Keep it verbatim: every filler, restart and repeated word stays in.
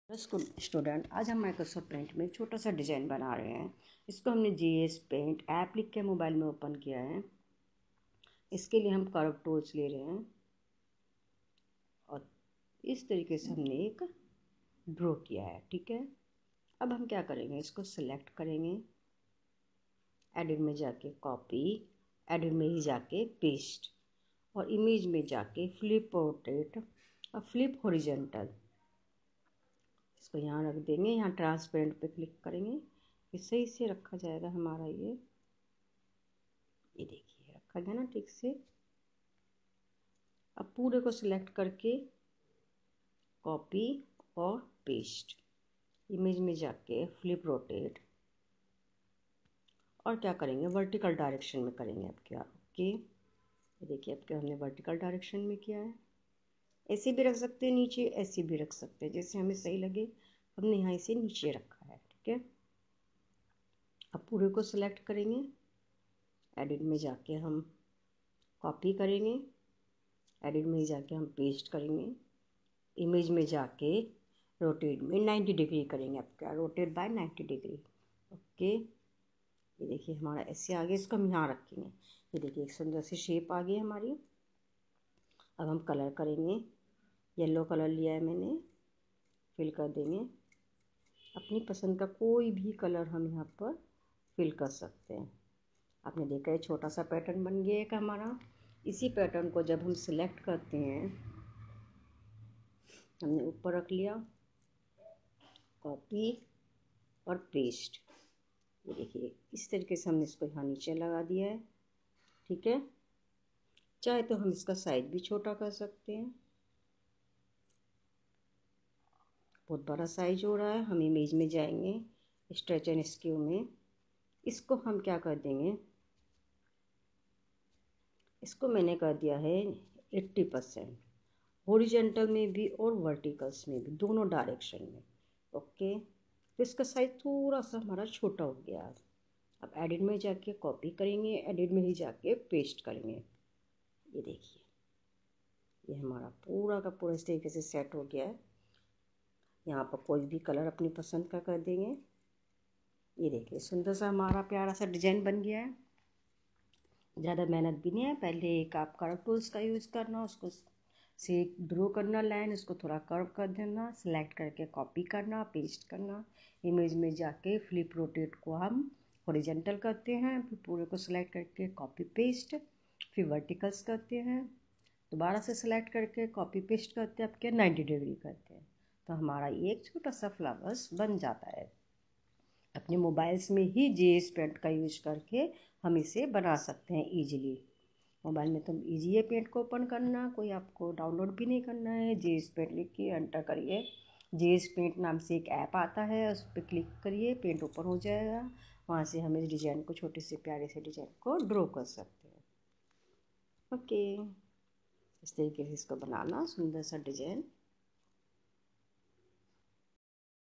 School student, आज हम Microsoft paint में एक छोटा सा डिज़ाइन बना रहे हैं। इसको हमने जी एस पेंट ऐप लिख के मोबाइल में ओपन किया है। इसके लिए हम कर्व टूल्स ले रहे हैं और इस तरीके से हमने एक ड्रॉ किया है। ठीक है, अब हम क्या करेंगे, इसको सिलेक्ट करेंगे, एडिट में जाके कॉपी, एडिट में ही जाके पेस्ट और इमेज में जाके फ्लिप रोटेट और फ्लिप हॉरिजॉन्टल। इसको यहाँ रख देंगे, यहाँ ट्रांसपेरेंट पे क्लिक करेंगे, ये सही से रखा जाएगा हमारा। ये ये देखिए रखा गया ना ठीक से। अब पूरे को सिलेक्ट करके कॉपी और पेस्ट, इमेज में जाके फ्लिप रोटेट और क्या करेंगे, वर्टिकल डायरेक्शन में करेंगे। अब क्या ओके, ये देखिए अब क्या हमने वर्टिकल डायरेक्शन में किया है। ऐसे भी रख सकते हैं, नीचे ऐसे भी रख सकते हैं, जैसे हमें सही लगे। हमने यहाँ इसे नीचे रखा है। ठीक है, अब पूरे को सिलेक्ट करेंगे, एडिट में जाके हम कॉपी करेंगे, एडिट में जाके हम पेस्ट करेंगे, इमेज में जाके रोटेट में नाइन्टी डिग्री करेंगे। अब क्या, rotate by ninety degree. Okay, ये देखिए हमारा ऐसे आ गया। इसको हम यहाँ रखेंगे। ये देखिए एक सुंदर सी शेप आ गई हमारी। अब हम कलर करेंगे, येलो कलर लिया है मैंने, फिल कर देंगे। अपनी पसंद का कोई भी कलर हम यहाँ पर फिल कर सकते हैं। आपने देखा है छोटा सा पैटर्न बन गया एक हमारा। इसी पैटर्न को जब हम सिलेक्ट करते हैं, हमने ऊपर रख लिया, कॉपी और पेस्ट, ये देखिए इस तरीके से हमने इसको यहाँ नीचे लगा दिया है। ठीक है, चाहे तो हम इसका साइज भी छोटा कर सकते हैं। बहुत बड़ा साइज हो रहा है, हम इमेज में जाएंगे, स्ट्रेच एंड स्क्यू में, इसको हम क्या कर देंगे, इसको मैंने कर दिया है एट्टी परसेंट, हॉरिजॉन्टल में भी और वर्टिकल्स में भी, दोनों डायरेक्शन में। ओके, तो इसका साइज थोड़ा सा हमारा छोटा हो गया। अब एडिट में जाके कॉपी करेंगे, एडिट में ही जाके पेस्ट करेंगे। ये देखिए ये हमारा पूरा का पूरा इस तरीके से सेट हो गया है। यहाँ पर कोई भी कलर अपनी पसंद का कर देंगे। ये देखिए सुंदर सा हमारा प्यारा सा डिजाइन बन गया है। ज़्यादा मेहनत भी नहीं है। पहले एक आप कर्व टूल्स का यूज़ करना, उसको से ड्रॉ करना लाइन, उसको थोड़ा कर्व कर देना, सेलेक्ट करके कॉपी करना, पेस्ट करना, इमेज में जाके फ्लिप रोटेट को हम हॉरिजॉन्टल करते हैं, फिर पूरे को सिलेक्ट करके कॉपी पेस्ट, फिर वर्टिकल्स करते हैं, दोबारा से सिलेक्ट करके कॉपी पेस्ट करते हैं, अब क्या नाइन्टी डिग्री करते हैं, तो हमारा ये एक छोटा सा फ्लावर्स बन जाता है। अपने मोबाइल्स में ही जीएस पेंट का यूज करके हम इसे बना सकते हैं इजीली। मोबाइल में तो इजी है पेंट को ओपन करना, कोई आपको डाउनलोड भी नहीं करना है। जीएस पेंट लिख के एंटर करिए, जीएस पेंट नाम से एक ऐप आता है, उस पर क्लिक करिए, पेंट ओपन हो जाएगा। वहाँ से हम इस डिज़ाइन को, छोटे से प्यारे से डिज़ाइन को ड्रॉ कर सकते हैं। ओके, इस तरीके से इसको बनाना सुंदर सा डिज़ाइन।